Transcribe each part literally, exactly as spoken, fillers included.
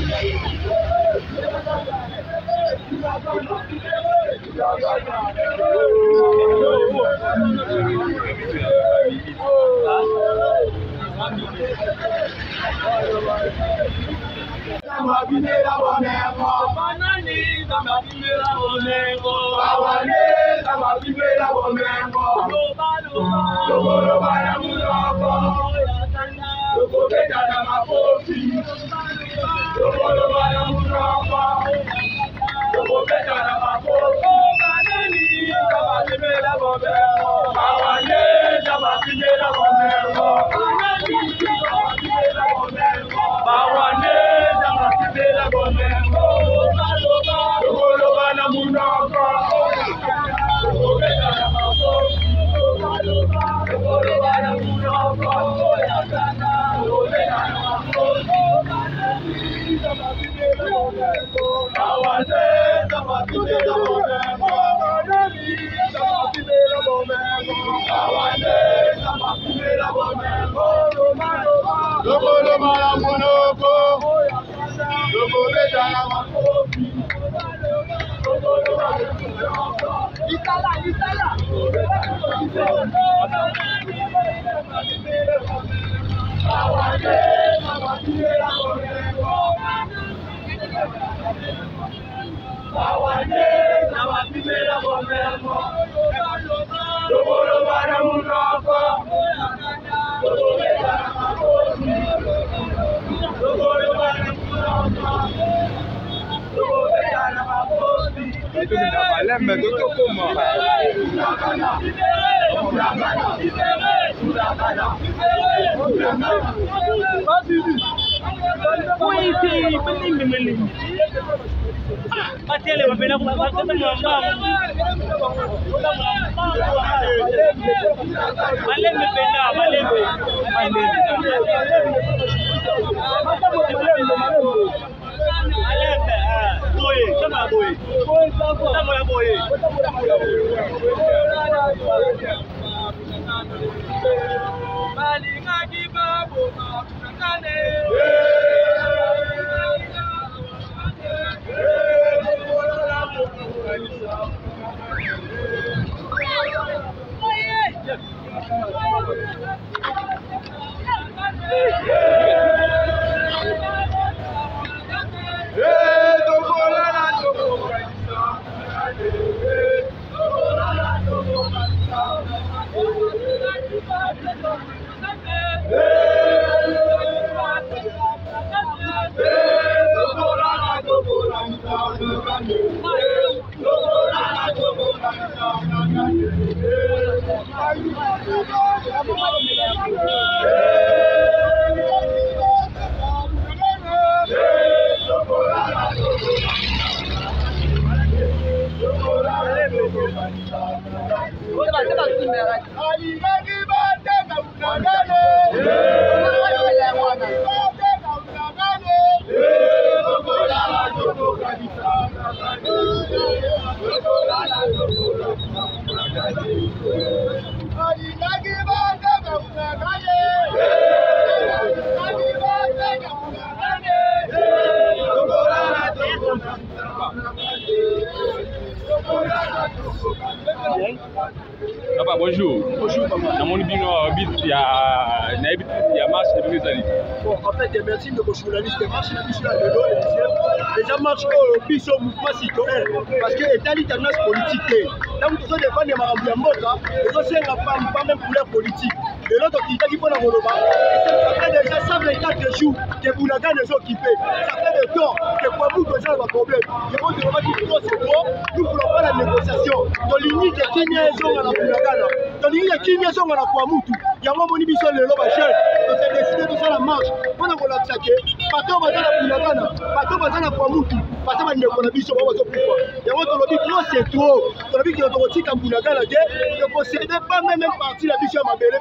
Papa, bonjour. Bonjour, papa. Dans mon bino, il y a il y a marche depuis les années. Bon, en fait, merci de vos journalistes. Marche depuis les gens marchent au biso mouvement citoyen parce que l'État international politique. Là, nous sommes des fans de Marambia-Mboka, nous sommes pas même couleur politique. Et l'autre qui t'a dit pour la Moloba, ça fait déjà cent vingt-quatre jours que Bounaga est occupé. Ça fait des temps que Kwabou a un problème. Je pense que nous c'est trop, nous ne voulons pas la négociation. Dans l'Union de Kenya, ils ont la Bounaga. Dans l'Union de Kenya, ils ont la Kwamoutou. Il y a un moment où ils sont les lobes à chaîne. Donc c'est décidé de faire la marche. On a voulu attaquer. Pato va dans la Bounaga. Pato va dans la Kwamoutou. Pato va dans la Biso. Il y a un moment où ils c'est trop. On a vu qu'il y a un petit Bounaga. Il ne possédait pas même partie la Biso à Mabélé.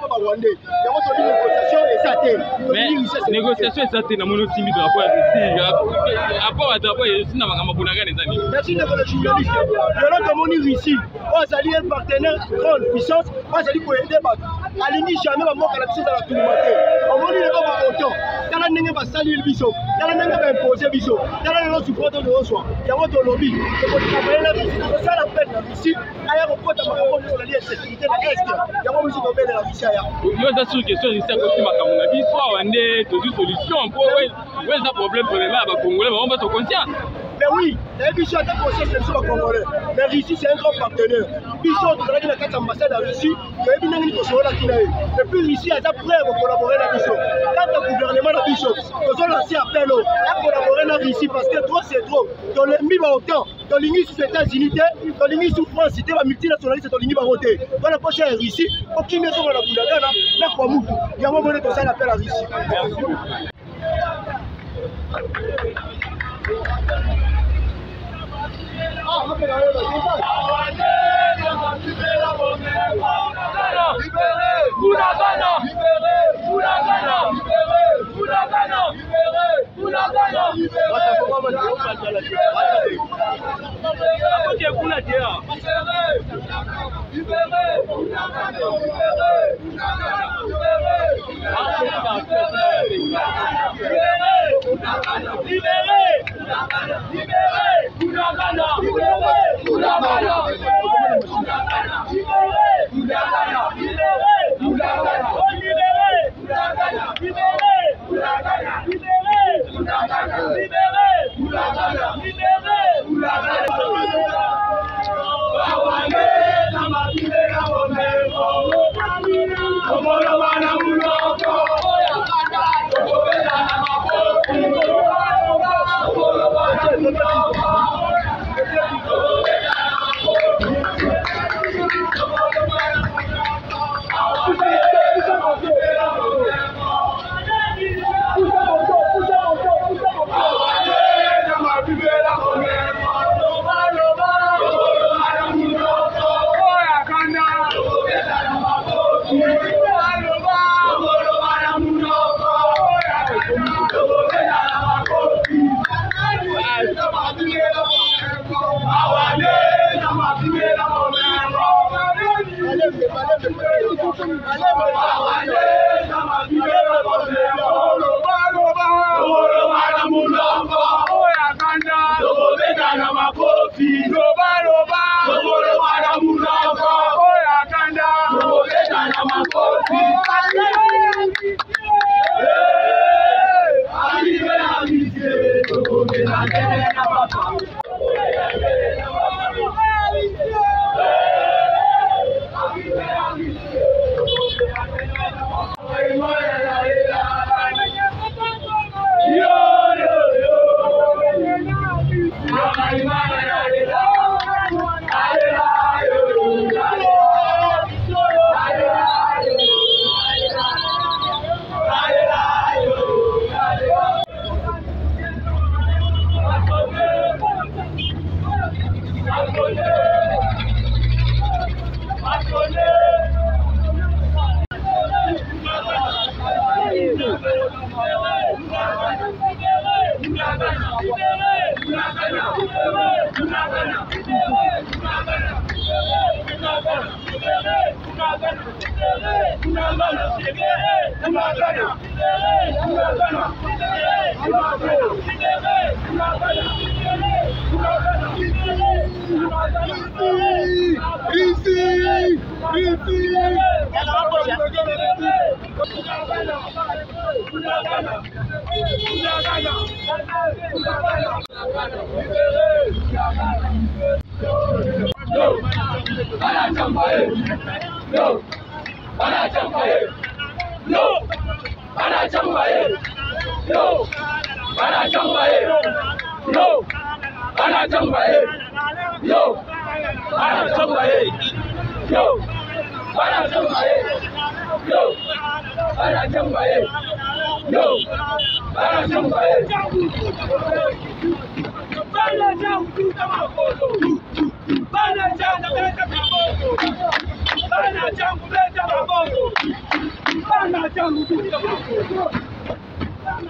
Mais négociation est certaine dans mon autre timide rapport ici. Rapport à rapport ici n'a pas de merci de les journalistes. Le lot de mon ici, on a un partenaire grande puissance, on a dit pour aider alingi jamais bamoka na biso ezala tuluma te omoni lelo baotan tala ndenge basalili biso tala ndenge baimposer biso tala lelo support tozozwa yango tolobi tokotikabale na Russie tosala pene na Russie aya kokota makambo nyonso ezali insécurité na est yango biso tobelela Russie aya yo eza sur question Russie akosi makambo na biso awa nde tozwi solution mpo eza problème problème ya bakongolais bango bato conscience. Mais oui, la Russie a conscience de ce Congolais. Mais Russie, c'est un grand partenaire. Russie, on a dit la carte ambassade à Russie, il y a une et puis Russie a prêt à collaborer avec Russie. Quand le gouvernement de Russie, nous avons lancé appel à collaborer avec Russie parce que trop c'est trop. Dans les mis autant, dans l'Union sous États-Unis, dans l'Union sous France, c'était la multinationaliste dans l'Union voté. Dans la prochaine Russie, aucune maison à la Boulagana, la Kwamoutou. Il y a un moment donné qu'on s'appelle à Russie. Merci beaucoup.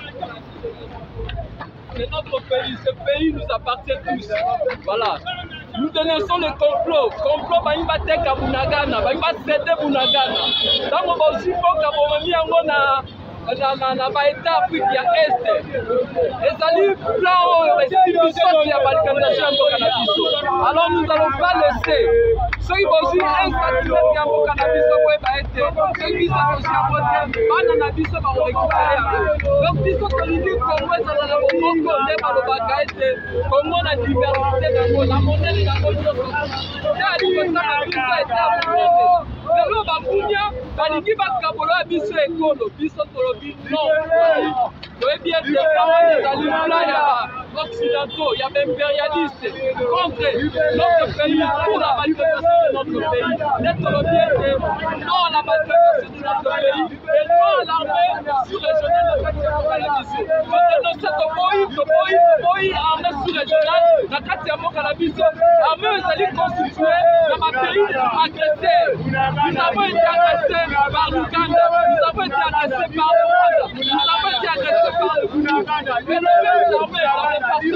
C'est notre pays, ce pays nous appartient tous. Voilà. Nous dénonçons le complot. Complot, il va être à Bunagana, il va céder Bunagana. Dans mon aussi, il faut qu'on na baeta Afrique ya Est ezali plan oyo esibisaki ya balkanisation ya mboka na biso. Alors nous n'allons pas laisser soki bozwi un centimètre ya mboka na biso koyeba ete soki biso tozi yango te bana na biso bakorécupere yango. Donc biso tolingi Congo ezala na bomoko nde balobaka ete Congo na diversité nango na monene yango nyonso nde ali kosala biso ete ya monene. Lelo bakunya balingi bakabola biso ekolo biso tolobi non toyebi ete kama ezali plan ya occidentaux ya baimpérialiste contre notre pays pour la balkanisation de notre pays. Nde tolobi ete non à la balkanisation de notre pays et non à l'armée sous-régionale na kati ya mboka na biso. Todenonce toboyi toboyi toboyi armée sous-régionale na kati ya mboka na biso. Armée ezali constituée na bapays agresseurs. Nous avons été agressés par l'Ouganda, nous avons été agressés par le Rwanda, nous avons été agressés par le Burundi. Mais les mêmes armées dans les parties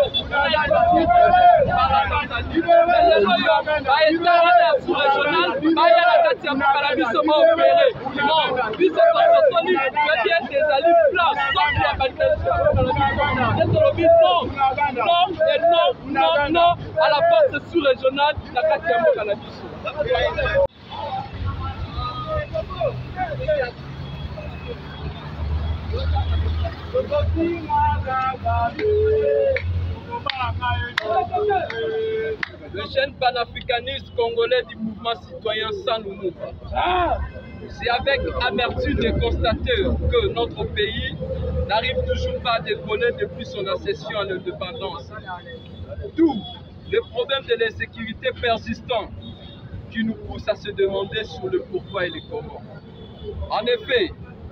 par la Tanzanie. Mais les loyaux, l'État sous-régional, Baya la Katia Mokalabiso m'a opéré. Non, puis c'est comme ça, Sony, je viens des alliés plats, sans la balkanisation. Non, non et non, non, non à la force sous-régionale, la Katia Mokalabiso. Le jeune panafricaniste congolais du mouvement citoyen Sans Lumumba. C'est avec amertume de constater que notre pays n'arrive toujours pas à décoller depuis son accession à l'indépendance. D'où le problème de l'insécurité persistant qui nous pousse à se demander sur le pourquoi et le comment. En effet,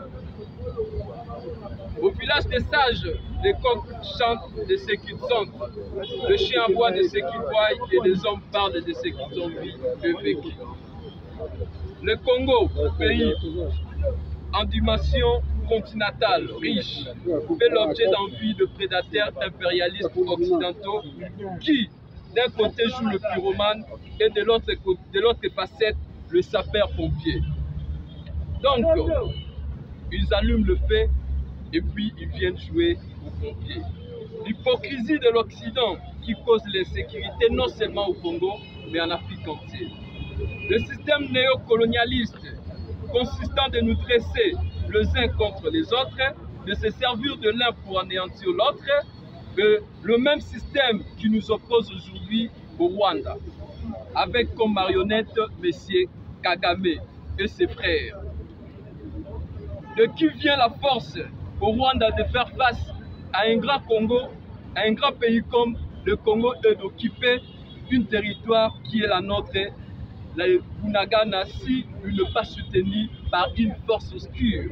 au village des sages, les coqs chantent de ce qu'ils sont, le chien aboie de ce qu'ils voient et les hommes parlent de ce qu'ils ont vécu. Le Congo, pays en dimension continentale, riche, fait l'objet d'envie de prédateurs impérialistes occidentaux qui, d'un côté, jouent le pyromane et de l'autre de l'autre facette, le sapeur-pompier. Donc, ils allument le feu et puis ils viennent jouer aux pompiers. L'hypocrisie de l'Occident qui cause l'insécurité non seulement au Congo, mais en Afrique entière. Le système néocolonialiste consistant de nous dresser les uns contre les autres, de se servir de l'un pour anéantir l'autre, le même système qui nous oppose aujourd'hui au Rwanda, avec comme marionnette M. Kagame et ses frères. De qui vient la force au Rwanda de faire face à un grand Congo, à un grand pays comme le Congo, et d'occuper un territoire qui est la nôtre, la Bunagana, si il n'est pas soutenu par une force obscure.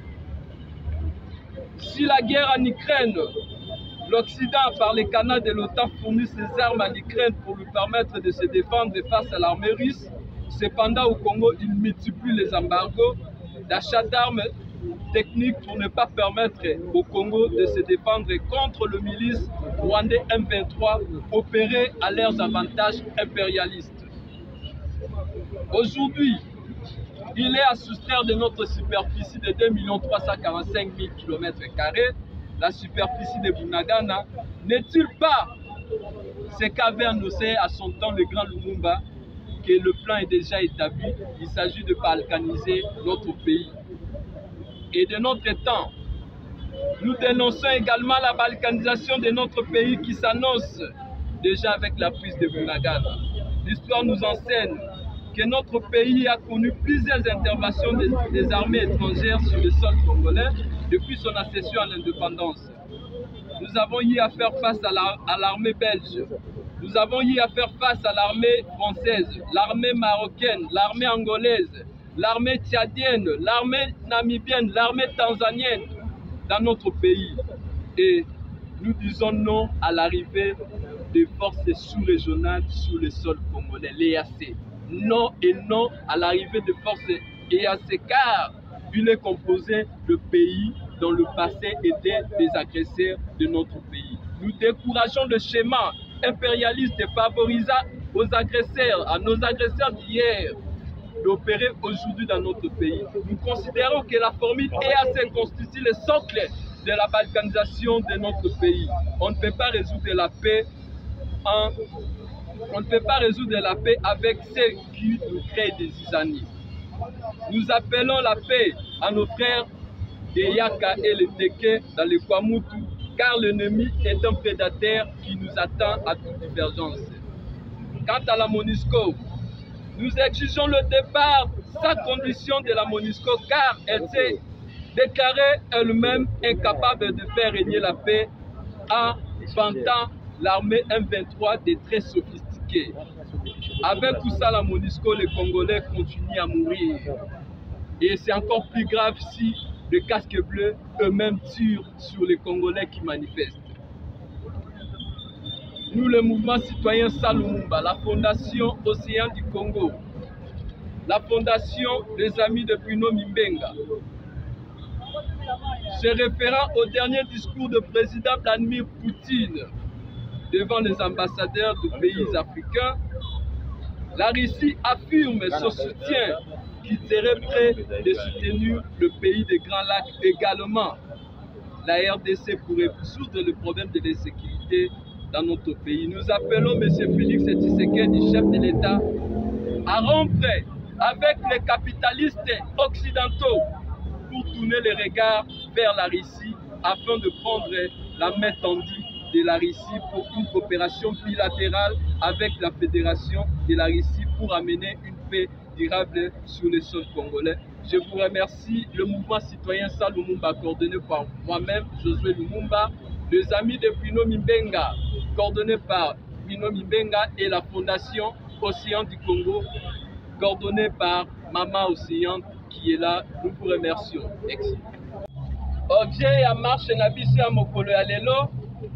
Si la guerre en Ukraine, l'Occident, par les canaux de l'OTAN, fournit ses armes à l'Ukraine pour lui permettre de se défendre face à l'armée russe. Cependant, au Congo, il multiplie les embargos d'achat d'armes techniques pour ne pas permettre au Congo de se défendre contre le milice rwandais M vingt-trois opéré à leurs avantages impérialistes. Aujourd'hui, il est à soustraire de notre superficie de deux millions trois cent quarante-cinq mille kilomètres carrés, la superficie de Bunagana. N'est-il pas ce qu'avait annoncé à son temps le grand Lumumba, que le plan est déjà établi, il s'agit de balkaniser notre pays. Et de notre temps, nous dénonçons également la balkanisation de notre pays qui s'annonce déjà avec la prise de Bunagana. L'histoire nous enseigne que notre pays a connu plusieurs interventions des, des armées étrangères sur le sol congolais depuis son accession à l'indépendance. Nous avons eu à faire face à l'armée belge, nous avons eu à faire face à l'armée française, l'armée marocaine, l'armée angolaise, l'armée tchadienne, l'armée namibienne, l'armée tanzanienne dans notre pays. Et nous disons non à l'arrivée des forces sous-régionales sur le sol congolais, l'E A C. Non et non à l'arrivée des forces E A C, car il est composé de pays dont le passé était des agresseurs de notre pays. Nous décourageons le schéma impérialiste favorisa aux agresseurs, à nos agresseurs d'hier, d'opérer aujourd'hui dans notre pays. Nous considérons que la formule E A C constitue le socle de la balkanisation de notre pays. On ne peut pas résoudre la paix en, on ne peut pas résoudre la paix avec ceux qui nous créent des zizanies. Nous appelons la paix à nos frères des Yaka et les Teke dans les Kwamutu, car l'ennemi est un prédateur qui nous attend à toute divergence. Quant à la MONUSCO, nous exigeons le départ sans condition de la MONUSCO, car elle s'est déclarée elle-même incapable de faire régner la paix en vantant l'armée M vingt-trois des très sophistiqués. Avec tout ça, la MONUSCO, les Congolais continuent à mourir. Et c'est encore plus grave si les casques bleus eux-mêmes tirent sur les Congolais qui manifestent. Nous, le mouvement citoyen Salumumba, la Fondation Océan du Congo, la Fondation des Amis de Bruno Mimbenga, se référant au dernier discours du président Vladimir Poutine devant les ambassadeurs de pays africains, la Russie affirme son soutien qui serait prêt de soutenir le pays des Grands Lacs également. La R D C pourrait résoudre le problème de l'insécurité dans notre pays. Nous appelons M. Félix Tshisekedi, chef de l'État, à rompre avec les capitalistes occidentaux pour tourner les regards vers la Russie afin de prendre la main tendue de la Russie pour une coopération bilatérale avec la Fédération de la Russie pour amener une paix durable sur le sol congolais. Je vous remercie, le mouvement citoyen Salumumba, coordonné par moi-même, Josué Lumumba, les amis de Bruno Mimbenga, coordonné par Bruno Mimbenga, et la Fondation Océan du Congo, coordonnée par Maman Océan, qui est là. Nous vous remercions. Merci. Objet à marche Nabiso à Mokolo ya lelo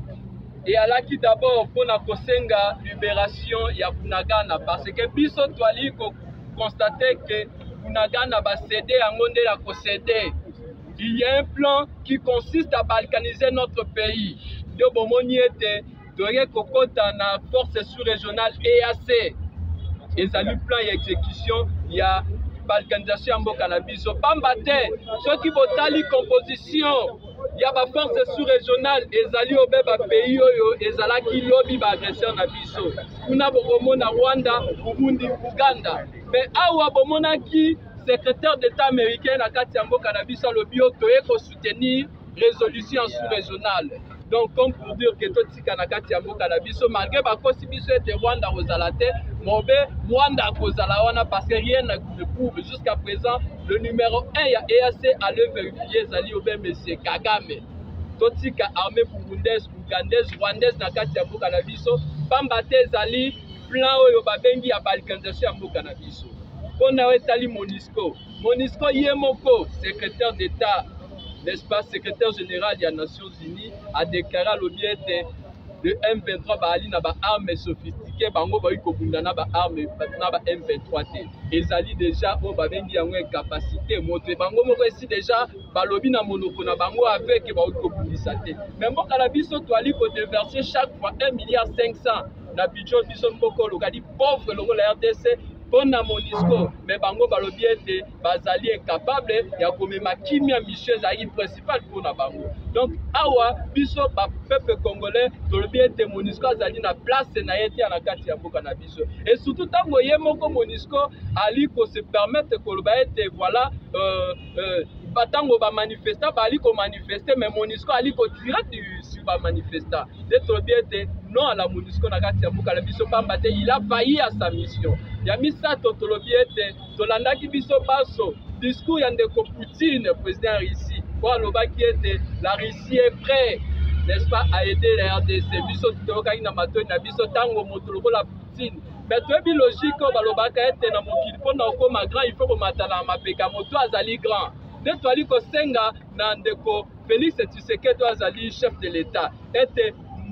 et à la qui d'abord pour la kosenga libération ya Bunagana, parce que biso toali constater que Bunagana va céder à Ngonde la concéder. Il y a un plan qui consiste à balkaniser notre pays. De bomoni était de kokota na force sous-régionale E A C. Et ça lui plan et exécution, il y a balkanisation en mboka na biso. Pambate, ceux qui votent la composition, il y a ma force sous-régionale, ezali obeba pays oyo, ezala ki lobby ba agresseur na biso. Kuna bokomo na Rwanda, Burundi, Uganda. Mais awa bomona ki secrétaire d'État américain na kati ya mboka na biso lobi otoye ko soutenir résolution sous-régionale. Donc comme pour dire que tout tika na kati ya mboka na biso malgré ba kosi biso ete Rwanda kozala te, mobe Rwanda kozala wana parce que rien ne prouve jusqu'à présent le numéro un ya E A C a le vérifier zali obe monsieur Kagame. Tout tika armée burundaise, ougandaise, rwandaise na kati ya mboka na biso, pamba te zali plan oyo babengi ya balkanisation ya mboka na biso. On a établi MONUSCO. MONUSCO Yemoko, secrétaire d'État, n'est-ce pas, secrétaire général des Nations Unies, a déclaré l'objet de M vingt-trois bali na ba armes sophistiquées, bango ba iko bunda na ba armes na ba M vingt-trois te. Ezali déjà o ba bengi yango capacité montre bango moko ici déjà balobi na monoko na bango avec ba iko bundisa te. Mais mboka na biso to ali ko déverser chaque fois un milliard cinq cents na budget biso mboko lokali pauvre longo la R D C. Pour la MONUSCO, mais bango balobi ete bazali incapable ya komema kimia mission zali principal pour na bango. Donc awa biso ba peuple congolais tolobi ete MONUSCO azali na place na yete na kati ya mboka na biso. Et surtout tango ye moko MONUSCO ali ko se permettre koloba ete voilà euh euh batango ba manifestant ba ali ko manifester, mais MONUSCO ali ko tirer sur ba manifestant. De tolobi ete non à la MONUSCO na kati ya mboka na biso pamba te il a failli à sa mission. Yamisa totolobi ete tolandaki biso baso discours ya ndeko Poutine président Russie kwa lobaki ete la Russie est prête, n'est-ce pas, à aider la R D C biso tokaki na matoi na biso tango moto lokola Poutine. Mais toyebi logique oyo balobaka ete na mokili mpona okoma grand il faut komatala na mapeka moto azali grand. Nde toali kosenga na ndeko Félix Tshisekedi azali chef de l'État ete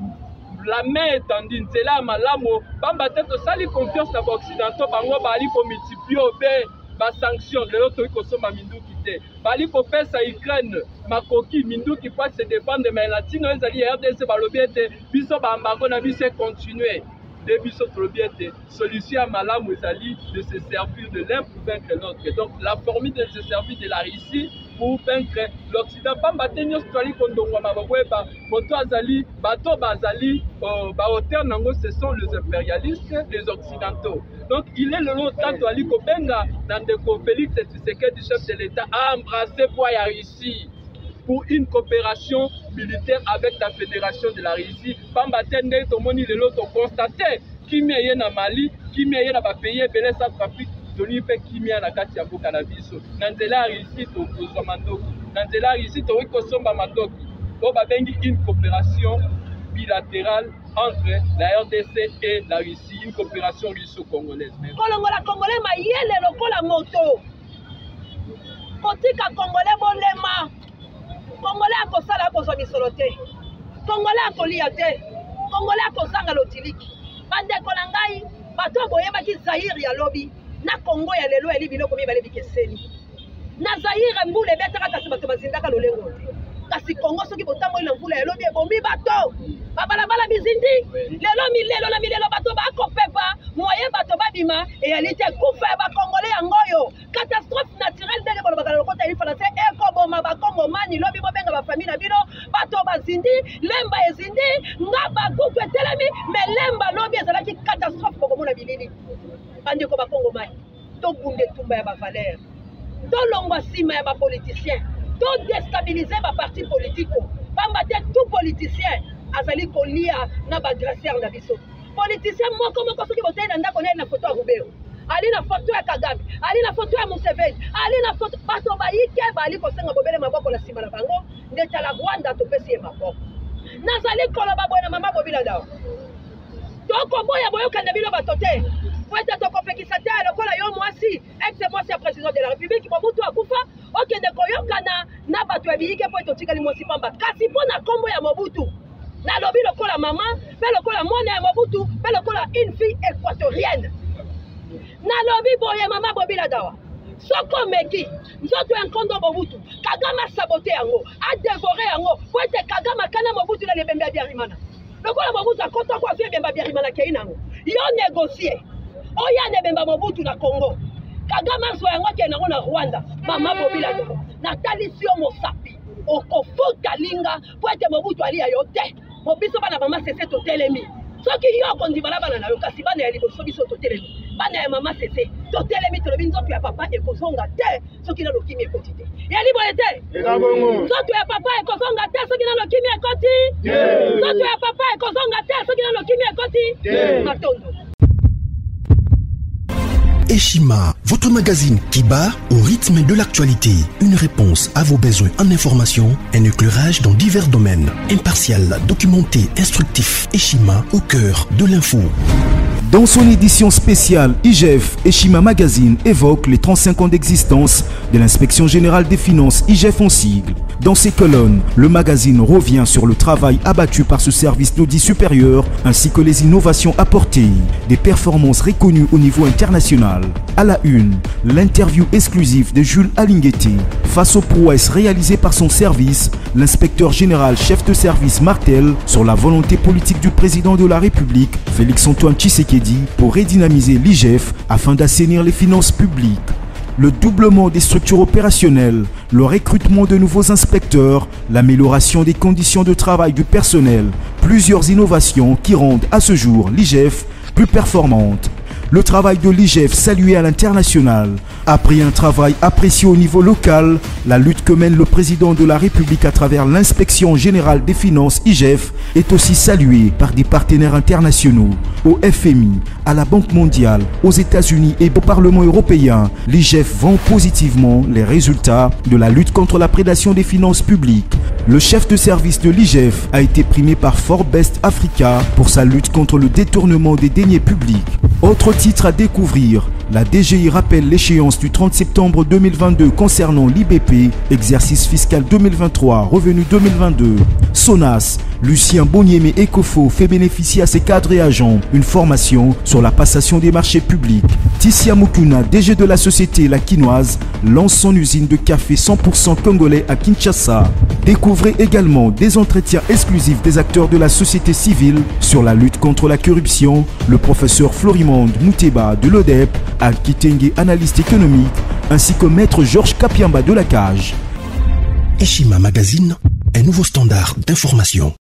la main étendue, c'est là malamo, bamba tête sali confiance à l'Occidentaux, bango bali ko multiplier obe ba sanction, le autre ko soma minduki te bali kopesa Ukraine makoki minduki pour se défendre mais latino ezali R D C balobi ete biso bambango na biso continuer de biso tolobi ete solution à malamu ezali de se servir de l'un pour vaincre l'autre. Donc la formule de se servir de la Russie pour vaincre l'Occident. Pamba tenyo stwali kondongwa mabweba moto azali bato bazali ba hauteur nango ce sont les impérialistes, les occidentaux. Donc il est le long temps to ali kobenga ndeko Félix Tshisekedi chef de l'État a embrassé pour la Russie pour une coopération militaire avec la Fédération de la Russie. Pamba tende to moni le lot constaté qui meye na Mali, qui meye na ba pays belé Centrafrique. Toni pe kimia na kati ya boka na biso na nzela ici to kozwa mandoki na nzela ici to kosomba mandoki to babengi une coopération bilatérale entre la R D C et la Russie, une coopération russo-congolaise. Kolongola congolais mayele lokola moto kotika congolais bolema congolais akosala akozwa misolo te congolais akolia te congolais akosanga lotiliki bandeko na ngai bato boyebaki Zaire ya lobi na Congo ya lelo eli biloko mibale bikeseni na Zaire mbule betaka kasi bato bazindaka lolengo kasi Congo soki botambo ina mbula ya lobi ebombi bato babalabala bizindi lelo milelo na milelo bato bakopepa moye bato babima e alite kufa ba Congolais yangoyo catastrophe naturelle ndenge bolo bakala lokota ili fana se ekoboma ba Congo mani lobi bobenga ba famille na bino bato bazindi lemba ezindi ngaba kuku etelemi mais lemba lobi ezalaki catastrophe boko mona bilili bandi ko ba Congo mani to bunde tumba ya ba valeur to longwa sima ya ba politicien to déstabiliser ba parti politique pamba te tout politicien azali kolia na ba gracière na biso politicien moko moko soki botei na ndako na photo ya Rubero ali na photo ya Kagame ali na photo ya Museveni ali na photo bato bayike bali kosenga bobele maboko na sima na bango ndeta la Rwanda to pesi ye maboko nazali koloba boye na mama bobila dawa toko boya boyo kanda bilo batote Wete toko pekisa te lokola yo mwasi ex mwasi ya président de la République Mobutu akufa okende koyokana na bato ya biyike po totikali mwasi pamba kasi po na kombo ya Mobutu na lobi lokola mama pe lokola mwana ya Mobutu pe lokola une fille équatorienne na lobi boye mama bobila dawa soko meki nzoto ya nkondo Mobutu Kagame sabote yango a dévoré yango po ete Kagame kana Mobutu na lebembe ya Biarimana lokola Mobutu akota kwa fie bemba Biarimana keinango yo négocier oya ne bemba Mobutu na Congo Kagame so yango ke nango na Rwanda mama bobila dawa na talisio mosapi okofuta linga po ete Mobutu ali ya yo te mobiso bana mama sese to telemi soki yo kondibala bana na yo kasi bana ya liboso biso to telemi bana ya mama sese to telemi to lobi nzoto ya papa ekozonga te soki na lokimi ekoti te ya liboye te nzoto ya papa ekozonga te soki na lokimi ekoti nzoto ya papa ekozonga te soki na lokimi ekoti matondo. Eshima, votre magazine qui bat au rythme de l'actualité. Une réponse à vos besoins en information, un éclairage dans divers domaines. Impartial, documenté, instructif. Eshima au cœur de l'info. Dans son édition spéciale, I G F Eshima Magazine évoque les trente-cinq ans d'existence de l'Inspection Générale des Finances, I G F en sigle. Dans ses colonnes, le magazine revient sur le travail abattu par ce service d'audit supérieur ainsi que les innovations apportées, des performances reconnues au niveau international. À la une, l'interview exclusive de Jules Alinguetti. Face aux prouesses réalisées par son service, l'inspecteur général chef de service martèle sur la volonté politique du président de la République, Félix-Antoine Tshisekedi, pour redynamiser l'I G F afin d'assainir les finances publiques. Le doublement des structures opérationnelles, le recrutement de nouveaux inspecteurs, l'amélioration des conditions de travail du personnel, plusieurs innovations qui rendent à ce jour l'I G F plus performante. Le travail de l'I G F salué à l'international. Après un travail apprécié au niveau local, la lutte que mène le président de la République à travers l'inspection générale des finances I G F est aussi saluée par des partenaires internationaux. Au F M I, à la Banque mondiale, aux États-Unis et au Parlement européen, l'I G F vend positivement les résultats de la lutte contre la prédation des finances publiques. Le chef de service de l'I G F a été primé par Forbes Africa pour sa lutte contre le détournement des deniers publics. Autre titre à découvrir, la D G I rappelle l'échéance du trente septembre deux mille vingt-deux concernant l'I B P, exercice fiscal deux mille vingt-trois, revenu deux mille vingt-deux. SONAS, Lucien Boniemé Ecofo fait bénéficier à ses cadres et agents une formation sur la passation des marchés publics. Tissia Mukuna, D G de la société La Quinoise, lance son usine de café cent pour cent congolais à Kinshasa. Découvrez également des entretiens exclusifs des acteurs de la société civile sur la lutte contre la corruption. Le professeur Florimond Mouteba de l'O D E P, Al Kitenge, analyste économique, ainsi que maître Georges Kapiamba de la Cage. Eshima Magazine, un nouveau standard d'information.